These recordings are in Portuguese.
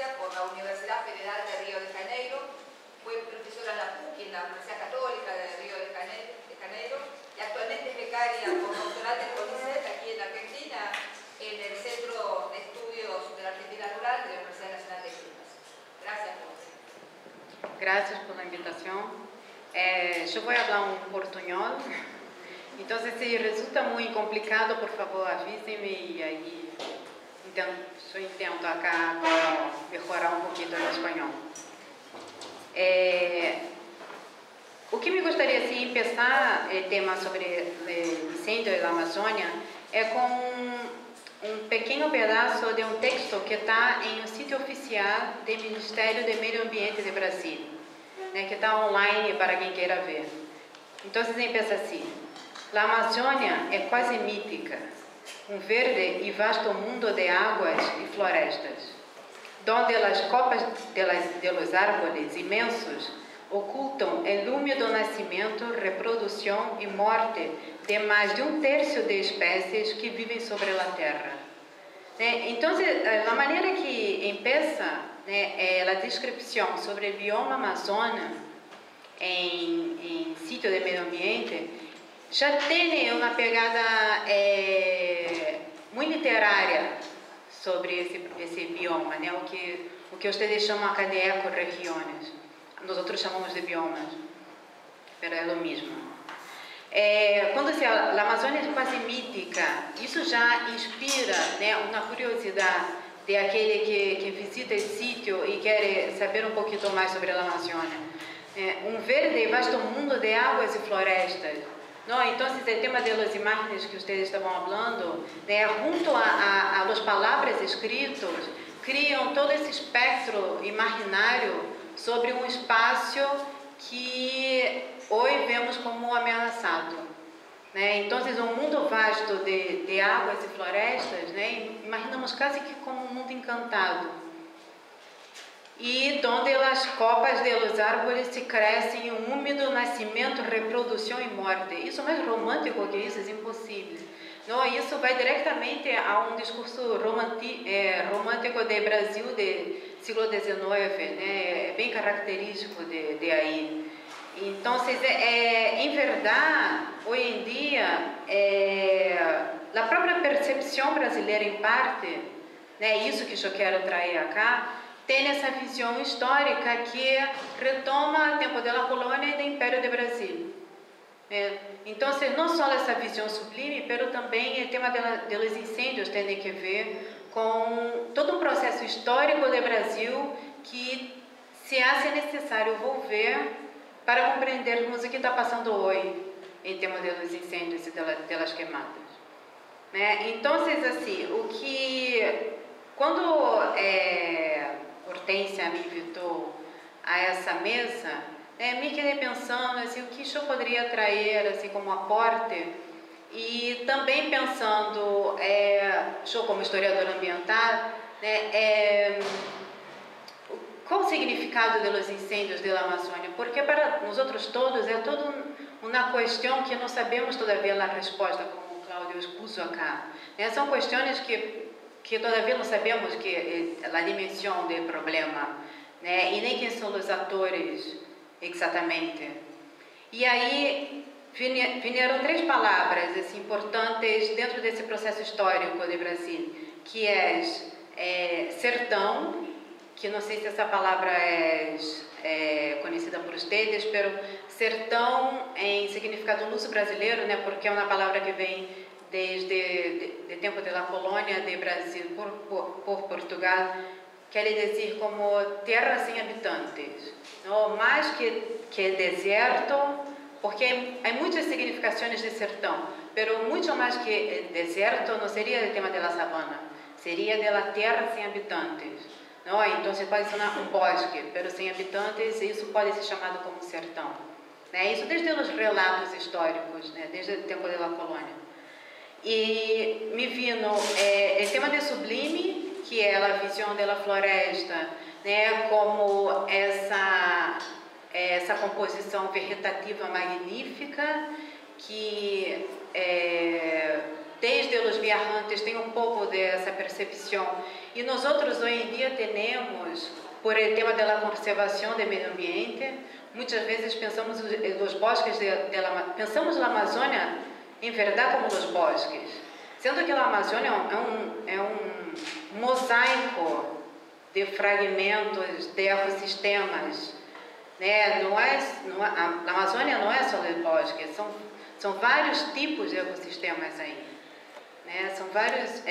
ciencia por la Universidad Federal de Río de Janeiro, fue profesora en la PUC, en la Universidad Católica de Río de Janeiro, y actualmente es becaria postdoctoral del CONICET aquí en Argentina, en el Centro de Estudios de la Argentina Rural de la Universidad Nacional de Quilmes. Gracias, Monse. Gracias por la invitación. Yo voy a hablar un portuñol, entonces si resulta muy complicado, por favor avísenme y ahí yo intento acá mejorar un poquito el español. O que me gostaria de empezar o tema sobre o incêndio da Amazônia é com um pequeno pedaço de um texto que está em um sítio oficial do Ministério do Meio Ambiente de Brasil, né, que está online para quem queira ver. Então, empieza assim: a Amazônia é quase mítica, um verde e vasto mundo de águas e florestas, donde as copas de los árboles imensos ocultam o lume do nascimento, reprodução e morte de mais de um terço de espécies que vivem sobre a Terra. Então, a maneira que empieza a descrição sobre o bioma Amazônia em sítio de meio ambiente já tem uma pegada muito literária sobre esse bioma, né? O que vocês chamam acá de ecorregiões. Nós chamamos de biomas, mas é o mesmo. Quando se fala, a Amazônia é quase mítica, isso já inspira, né, uma curiosidade de aquele que visita esse sítio e quer saber um pouquinho mais sobre a Amazônia. Um verde e vasto mundo de águas e florestas. No, entonces el tema de las imágenes que ustedes estaban hablando, junto a las palabras escritas, criam todo esse espectro imaginário sobre um espaço que hoje vemos como ameaçado. Então, um mundo vasto de águas e florestas, imaginamos quase que como um mundo encantado. E onde as copas de los árboles se crescem em um úmido nascimento, reprodução e morte. Isso mais romântico que isso é impossível. Não, isso vai diretamente a um discurso romântico do Brasil do século XIX, né? Bem característico de aí. Então, em verdade, hoje em dia, a própria percepção brasileira, em parte, né, isso que eu quero trazer acá, tem essa visão histórica que retoma o tempo da colônia e do Império do Brasil. Então, não só essa visão sublime, mas também o tema dos incêndios tem que ver com todo um processo histórico do Brasil que se hace necessário volver para compreendermos o que está passando hoje em termos dos incêndios e das queimadas. Então, assim, quando Hortência me invitou a essa mesa, me quedei pensando assim, o que eu poderia trazer assim, como aporte, e também pensando, eu como historiadora ambiental, qual o significado dos incêndios da Amazônia? Porque para nós outros todos é toda uma questão que não sabemos todavia a resposta, como o Cláudio expuso acá. São questões que todavia não sabemos a dimensão do problema, né? E nem quem são os atores exatamente. E aí vieram três palavras assim, importantes dentro desse processo histórico do Brasil, que é sertão, que não sei se essa palavra é conhecida por vocês, mas sertão em significado luso brasileiro, né? Porque é uma palavra que vem desde o tempo da colônia de Brasil por Portugal, quer dizer como terra sem habitantes, não mais que deserto, porque há muitas significações de sertão, mas muito mais que deserto não seria o tema da savana, seria da terra sem habitantes. Não? Então pode ser um bosque, mas sem habitantes, isso pode ser chamado como sertão. Né? Isso desde os relatos históricos, né? Desde o tempo da colônia. E me vino o tema de sublime, que é a visão da floresta, né, como essa composição vegetativa magnífica que desde os viajantes têm um pouco dessa percepção. E nós outros hoje em dia temos, por el tema da conservação do meio ambiente, muitas vezes pensamos os bosques pensamos a Amazônia em verdade como os bosques, sendo que a Amazônia é um mosaico de fragmentos de ecossistemas, né? A Amazônia não é só os bosques, são vários tipos de ecossistemas aí, né? São vários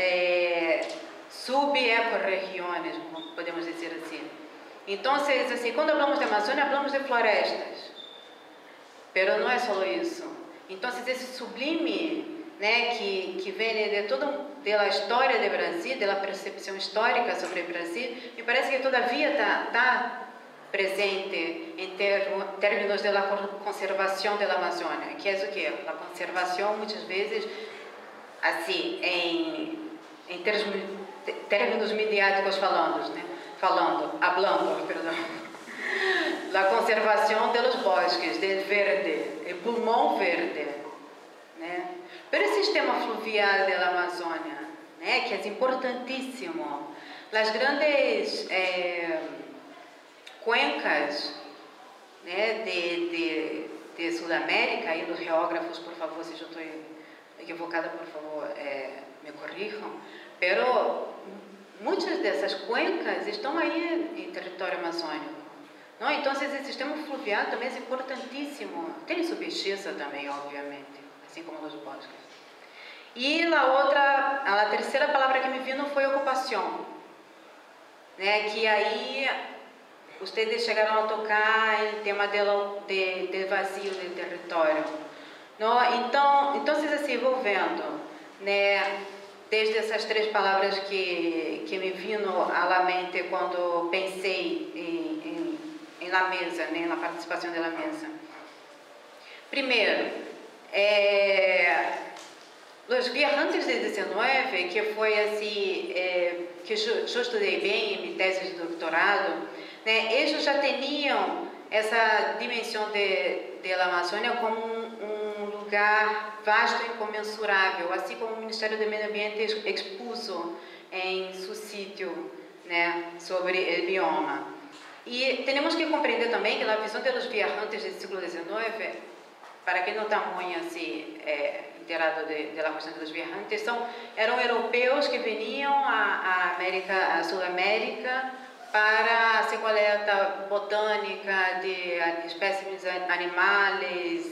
sub-ecorregiões, podemos dizer assim. Então, assim, quando falamos de Amazônia, falamos de florestas, mas não é só isso. Então, esse sublime, né, que vem de toda a história do Brasil, da percepção histórica sobre o Brasil, me parece que todavia está presente em termos da conservação da Amazônia, que é o que? A conservação, muitas vezes, assim, em termos mediáticos falando, né? A conservação dos bosques, do verde, o pulmão verde, né? Pero o sistema fluvial da Amazônia, né, que é importantíssimo, as grandes cuencas, né, de Sudamérica, e os geógrafos, por favor, se eu estou equivocada, por favor, me corrijam, pero muitas dessas cuencas estão aí em território amazônico. Não? Então, esse sistema fluvial também é importantíssimo. Tem subespecies também, obviamente, assim como os bosques. E a terceira palavra que me viu foi ocupação, né? Que aí vocês chegaram a tocar o tema do vazio do território. Não? Então, assim, vou vendo, né? Desde essas três palavras que me viram à mente quando pensei na mesa, né, na participação da mesa. Primeiro, os viajantes de 19, que foi assim, que eu estudei bem em minha tese de doutorado, né, eles já tinham essa dimensão da Amazônia como um lugar vasto e incomensurável, assim como o Ministério do Meio Ambiente expôs em seu sítio, né, sobre o bioma. E temos que compreender também que a visão dos viajantes do século XIX, para quem não está muito assim, inteirado da questão dos viajantes, eram europeus que vinham à Sudamérica para a coleta botânica de espécimes animais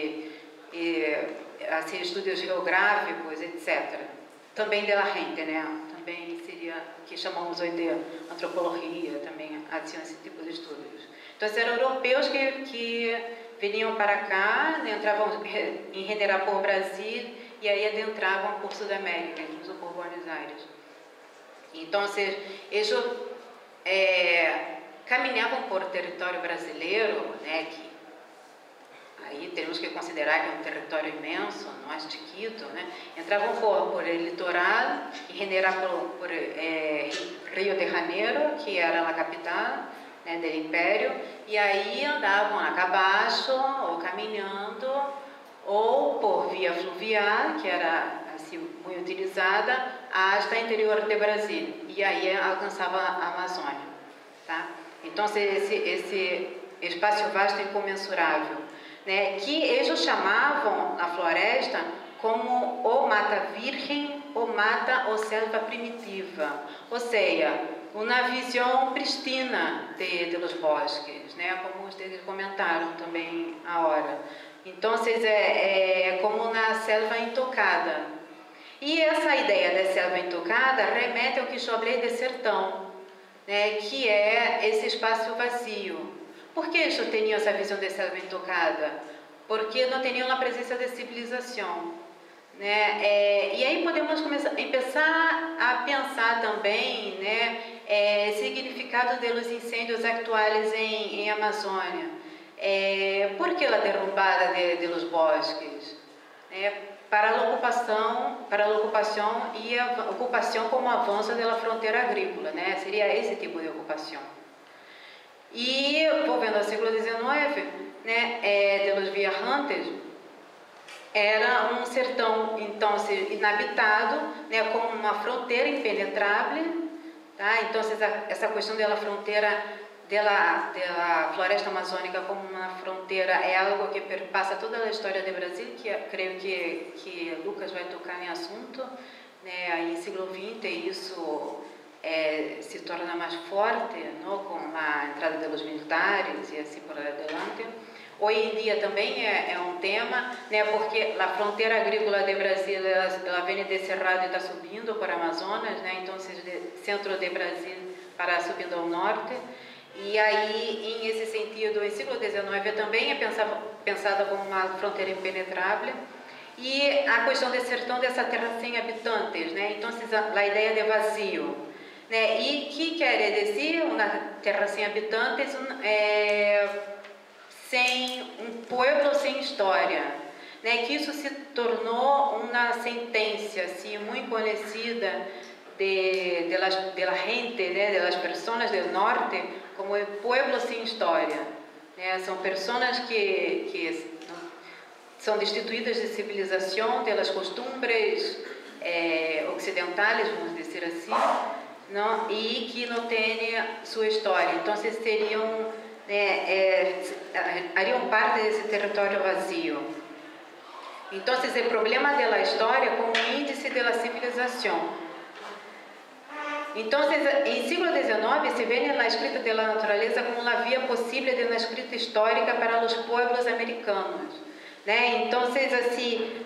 assim, estudos geográficos, etc. Também da gente, né? Também seria que chamamos hoje de antropologia, também assim, esse tipo de estudos. Então, eram europeus que vinham para cá, entravam em General por Brasil e aí adentravam por Sudamérica, incluso por Buenos Aires. Então, eles caminhavam por território brasileiro, né, que aí temos que considerar que é um território imenso, não é chiquito, né? Entravam por litoral e General por Rio de Janeiro, que era a capital, né, do Império, e aí andavam a cabaço ou caminhando, ou por via fluvial, que era assim muito utilizada, até o interior do Brasil, e aí alcançava a Amazônia, tá? Então esse espaço vasto e incomensurável, né, que eles chamavam a floresta como ou mata virgem, ou mata ou selva primitiva, ou seja, uma visão pristina dos bosques, né, como vocês comentaram também agora. Então, é como uma selva intocada. E essa ideia da selva intocada remete ao que eu falei de sertão, né, que é esse espaço vazio. Por que eu tinha essa visão de selva intocada? Porque não tinham a presença de civilização, né? E aí podemos começar a pensar também, né, significado dos incêndios atuais em Amazônia. Por que a derrubada dos bosques? Para a ocupação e a ocupação como avanço da fronteira agrícola, né? Seria esse tipo de ocupação. E voltando ao século XIX, né, dos viajantes, era um sertão, então, inabitado, né, com uma fronteira impenetrável, tá? Então, essa questão da fronteira, da floresta amazônica como uma fronteira, é algo que perpassa toda a história do Brasil, que creio que Lucas vai tocar em assunto, né, aí em século XX, isso se torna mais forte, não, com a entrada dos militares e assim por adiante. Hoje em dia também é um tema, né, porque a fronteira agrícola do Brasil ela vem de Cerrado e está subindo para o Amazonas, né, então de centro do Brasil para subindo ao norte. E aí, em esse sentido, em século XIX também é pensada como uma fronteira impenetrável. E a questão do sertão, dessa terra sem habitantes, né, então a ideia de vazio, né, e que quer dizer uma terra sem habitantes, sem um povo sem história, né? Que isso se tornou uma sentença assim, muito conhecida da gente, né? Das pessoas do norte, como o povo sem história, né? São pessoas que são destituídas de civilização, delas costumbres ocidentais, vamos dizer assim, não? E que não têm sua história. Então, seriam hariam parte desse território vazio. Então, o problema da história como índice da civilização. Então, em século XIX, se vê na escrita da natureza como uma via possível de uma escrita histórica para os povos americanos, né? Então, assim,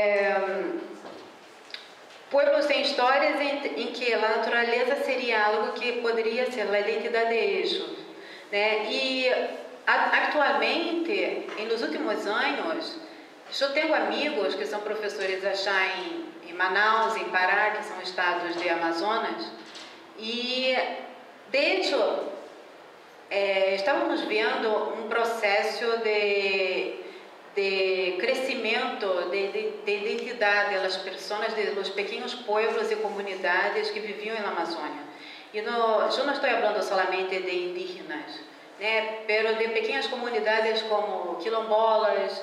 povos sem histórias em que a natureza seria algo que poderia ser a identidade de eixos. Né? E atualmente, nos últimos anos, eu tenho amigos que são professores em Manaus, em Pará, que são estados de Amazonas, e de hecho estávamos vendo um processo de crescimento de identidade das pessoas, dos pequenos povos e comunidades que viviam na Amazônia. Eu não estou falando somente de indígenas, né, mas de pequenas comunidades como quilombolas,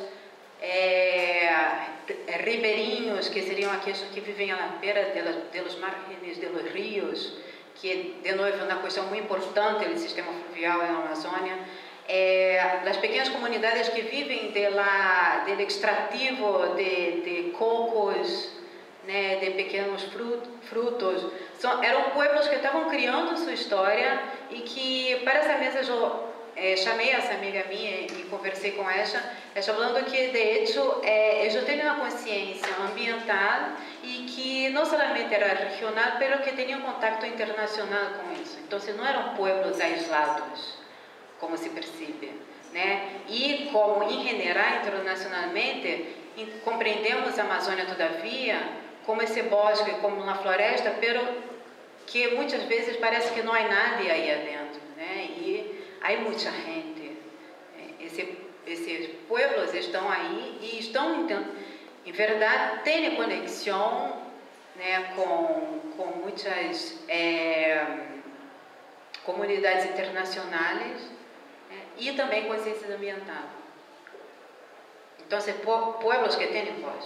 ribeirinhos, que seriam aqueles que vivem à beira dos margens dos rios, que, de novo, é uma questão muito importante do sistema fluvial na Amazônia. As pequenas comunidades que vivem do extrativo de cocos, né, de pequenos frutos, eram povos que estavam criando sua história e que, para essa mesa, eu chamei essa amiga minha e conversei com ela falando que, de hecho, eles têm uma consciência ambiental e que não somente era regional, mas que tinham contato internacional com isso. Então, não eram povos aislados, como se percebe, né? E como, em geral, internacionalmente, compreendemos a Amazônia, todavia, como esse bosque, como uma floresta, pero que muitas vezes parece que não há nada aí adentro, né? E há muita gente. Esses povos estão aí e estão, em verdade, têm conexão, né, com muitas comunidades internacionais, né, e também consciência ambiental. Então, povos que têm voz.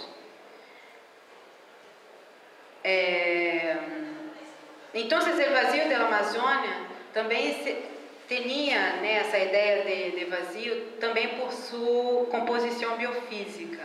Então, o vazio da Amazônia também tinha, né, essa ideia de vazio também por sua composição biofísica.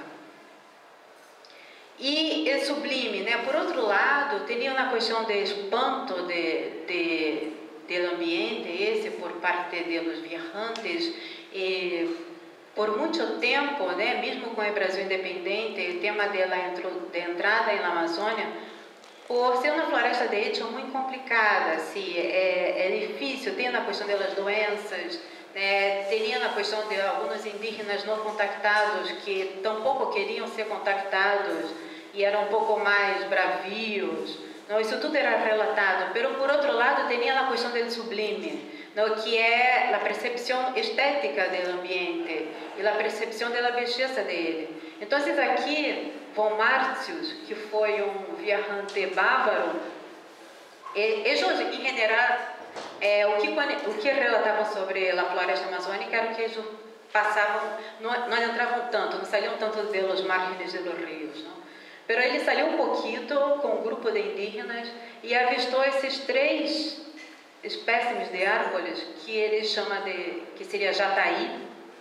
E é sublime, né? Por outro lado, tinha uma questão de espanto do ambiente, por parte dos viajantes. Por muito tempo, né, mesmo com o Brasil independente, o tema de entrada na Amazônia, por ser uma floresta de hecho muito complicada, assim, é difícil, tem a questão das doenças, né, tinha a questão de alguns indígenas não contactados que tampouco queriam ser contactados e eram um pouco mais bravios. Não, isso tudo era relatado, mas por outro lado tinha a questão do sublime, não, que é a percepção estética do ambiente e a percepção da beleza dele. Então, aqui, Von Martius, que foi um viajante bávaro, eles, em geral, o que relatavam sobre a floresta amazônica era que eles passavam, não entravam tanto, não saíam tanto de los márgenes de los ríos, não? Pero ele saiu um pouquinho com um grupo de indígenas e avistou esses 3 espécimes de árvores que ele chama de, que seria jataí,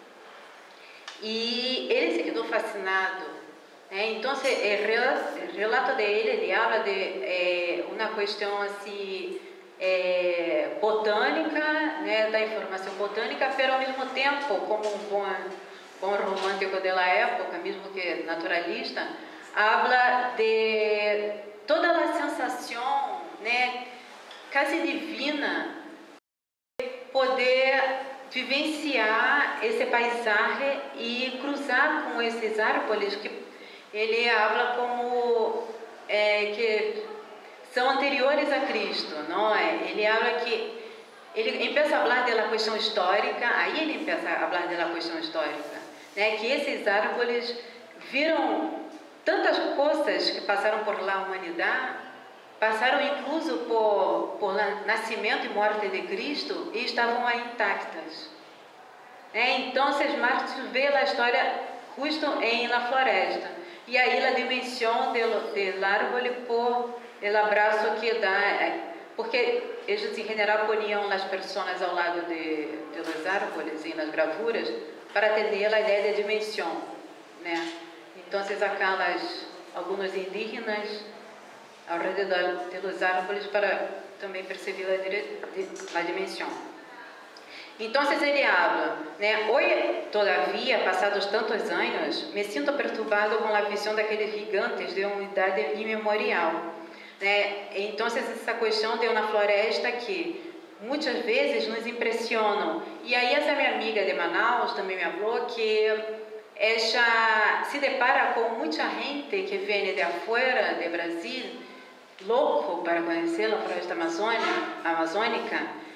e ele se quedou fascinado. Então, o relato dele, ele habla de uma questão assim botânica, né, da informação botânica, mas ao mesmo tempo, como um bom romântico da época, mesmo que naturalista, habla de toda a sensação, né, quase divina, de poder vivenciar esse paisagem e cruzar com esses árvores que ele habla como que são anteriores a Cristo, não é? Ele habla que ele empieza a falar da questão histórica, aí ele empieza a falar da questão histórica, né? Que esses árvores viram tantas coisas que passaram por lá a humanidade, passaram incluso por nascimento e morte de Cristo e estavam aí intactas. Então, Marx vê a história justo em la floresta. E aí a dimensão do árvore por o abraço que dá, porque eles em geral poniam as pessoas ao lado de los árvores e nas gravuras para ter a ideia de dimensão, né? Então, alguns indígenas ao redor de los árvores para também perceber a dimensão. Então, ele habla, né? Hoje, todavia, passados tantos anos, me sinto perturbado com a visão daqueles gigantes de uma idade imemorial, né? Então, essa questão de uma floresta que muitas vezes nos impressionam. E aí, essa minha amiga de Manaus também me falou que ela se depara com muita gente que vem de afuera, de Brasil, louco para conhecer a floresta amazônica,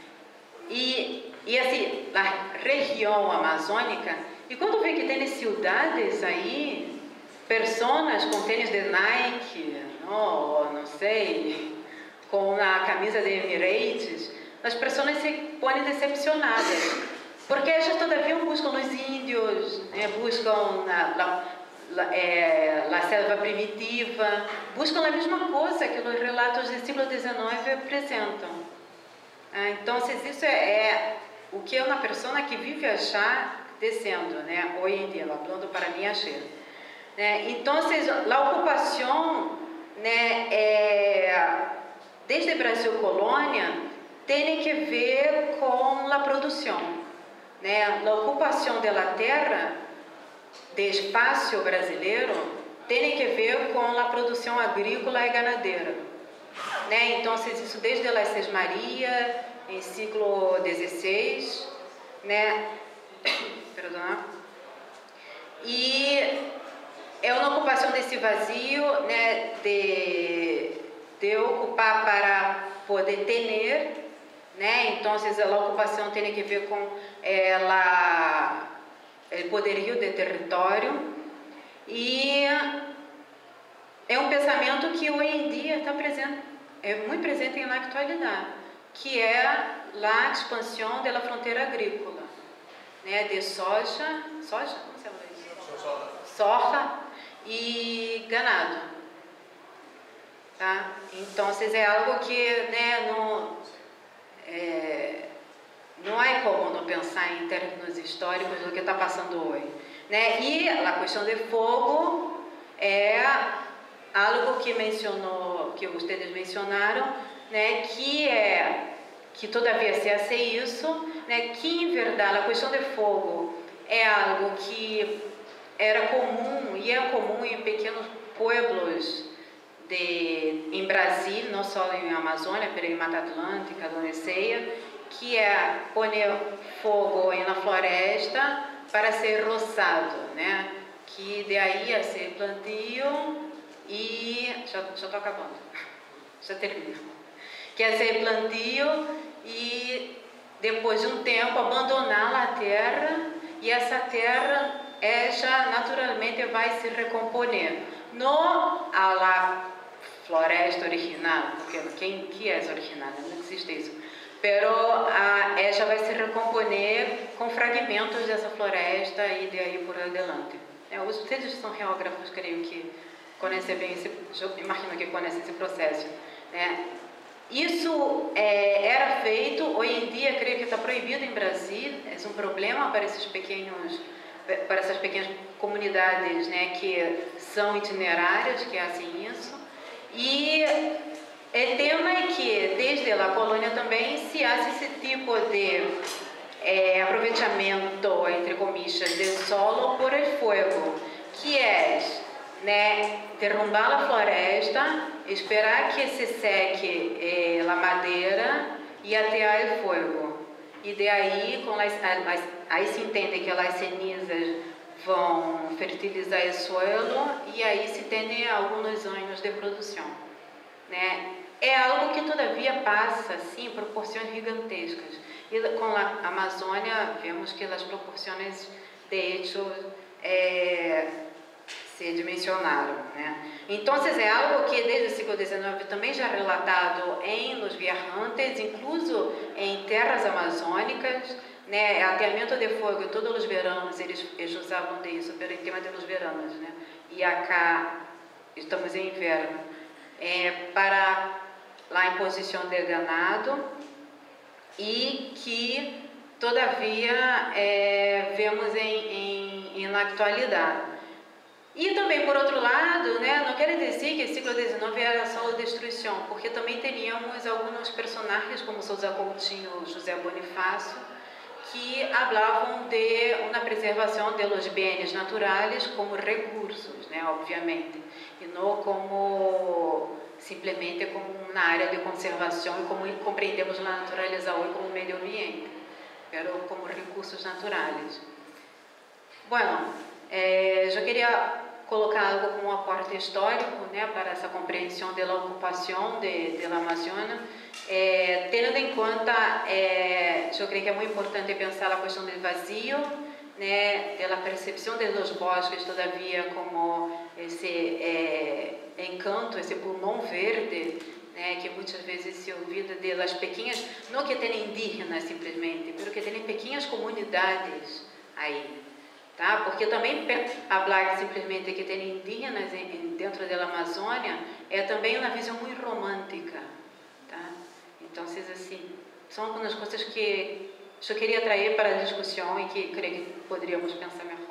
e assim, a região amazônica, e quando vê que tem cidades aí, pessoas com tênis de Nike, não sei, com a camisa de Emirates, as pessoas se põem decepcionadas, porque elas todavia buscam os índios, né, buscam a selva primitiva, buscam a mesma coisa que os relatos do século XIX apresentam. Então, isso é o que uma pessoa que vive achar descendo, né? Hoje em dia, falando para mim, achei. Então, a ocupação, né, desde o Brasil colônia, tem que ver com a produção, né? A ocupação da terra, do espaço brasileiro, tem que ver com a produção agrícola e ganadeira, né? Então, isso desde a Sesmaria, em século XVI, né? Perdão. E é uma ocupação desse vazio, né? De ocupar para poder ter, né? Então, a ocupação tem que ver com o poderio de território, e é um pensamento que hoje em dia está presente, é muito presente na atualidade, que é a expansão da fronteira agrícola, né? De soja, como se chama isso? Soja e ganado, tá? Então, é algo que, né, não há como não pensar em termos históricos do que está passando hoje, né? E a questão de fogo é algo que vocês mencionaram, né? Que todavia se hace isso, né? Que em verdade a questão de fogo é algo que era comum e é comum em pequenos pueblos em Brasil, não só em Amazônia, mas em Mata Atlântica, Donicea, que é pôr fogo na floresta para ser roçado, né? Que daí ia ser plantio e já estou acabando, já termino. Que é ser plantio e depois de um tempo abandonar a terra, e essa terra já naturalmente vai se recomponer, não a floresta original, porque quem que é original? Não existe isso. pero ella vai se recomponer com fragmentos dessa floresta e de aí por adiante. Vocês são geógrafos, creio que conhecem bem imagino que conhecem esse processo. Isso era feito, hoje em dia creio que está proibido em Brasil, é um problema para essas pequenas comunidades, que são itinerárias, que fazem isso. E o tema é que desde a colônia também se faz esse tipo de aproveitamento, entre comillas, do solo por el fuego, que é derrubar a floresta, esperar que se seque a madeira e atear o fogo. E daí, aí se entende que as cenizas vão fertilizar o solo e aí se tem alguns anos de produção. É algo que todavia passa assim, proporções gigantescas. E com a Amazônia vemos que as proporções de hecho se dimensionaram. Então, é algo que desde o século XIX também já é relatado em Los Viajantes, incluso em terras amazônicas, ateamento de fogo todos os veranos, eles usavam disso, pelo tema dos veranos, e acá estamos em inverno, para a imposição de ganado, e que todavia vemos na atualidade. E também, por outro lado, não quer dizer que o século XIX era só destruição, porque também teríamos alguns personagens, como Sousa Coutinho, José Bonifácio, que falavam de uma preservação de los bienes naturais como recursos, obviamente, e não como simplesmente como uma área de conservação, como compreendemos a natureza hoje como meio ambiente, mas como recursos naturais. Bueno, eu queria colocar algo como um aporte histórico, para essa compreensão da ocupação da Amazônia, tendo em conta, eu creio que é muito importante pensar a questão do vazio, da percepção dos bosques, todavia, como esse encanto, esse pulmão verde, que muitas vezes se olvida das pequenas, não que tenham indígenas simplesmente, mas que tenham pequenas comunidades aí. Porque também falar simplesmente que tem indígenas dentro da Amazônia é também uma visão muito romântica. Então, assim, são algumas coisas que eu queria trazer para a discussão e que creio que poderíamos pensar melhor.